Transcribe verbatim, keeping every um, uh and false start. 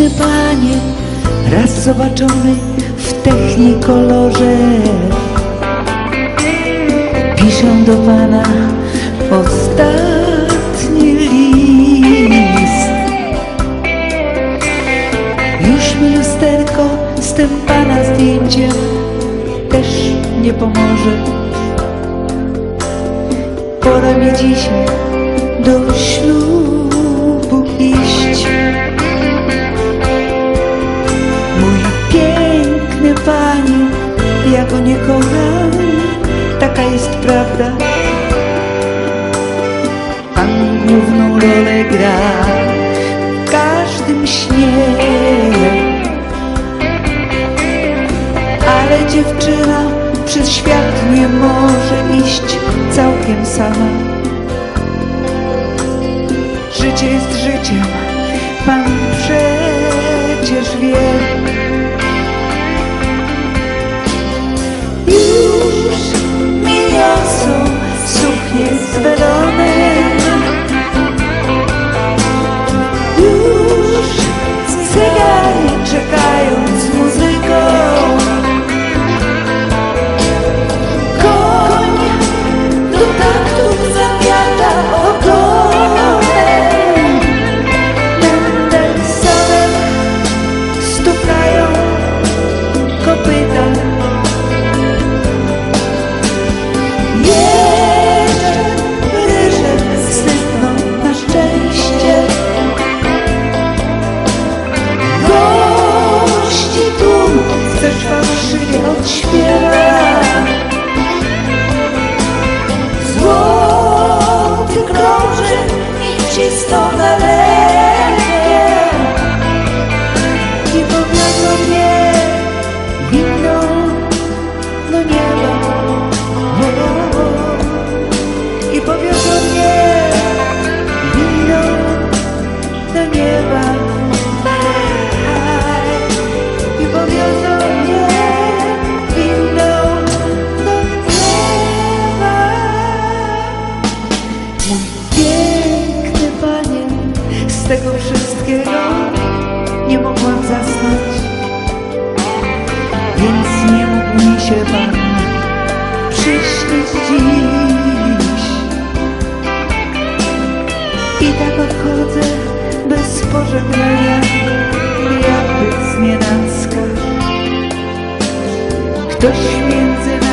piękny Panie, raz zobaczony w technikolorze. Piszę do Pana ostatni list. Już mi lusterko z tym Pana zdjęciem też nie pomoże. Pora mi dzisiaj do ślubu iść. Mój piękny Panie, ja go nie kocham, taka jest prawda. Pan główną rolę gra w każdym śnie, ale dziewczyna przez świat nie może iść całkiem sama. Życie jest życiem, Pan przecież wie. Już mi niosą suknię z welonem, już cyganie czekają z muzyką. Koń do taktów zamiata ogonem, Mendelsonem stukają kopyta. Odśpiewa złoty krążek i czystą galerię i powiodło mnie winną do nieba. O, o, o. I powiodło mnie winną do nieba. I powiodło mnie z tego wszystkiego nie mogłam zasnąć, więc nie mógł mi się Pan przyśnić dziś. I tak odchodzę bez pożegnania, jakby znienacka. Ktoś między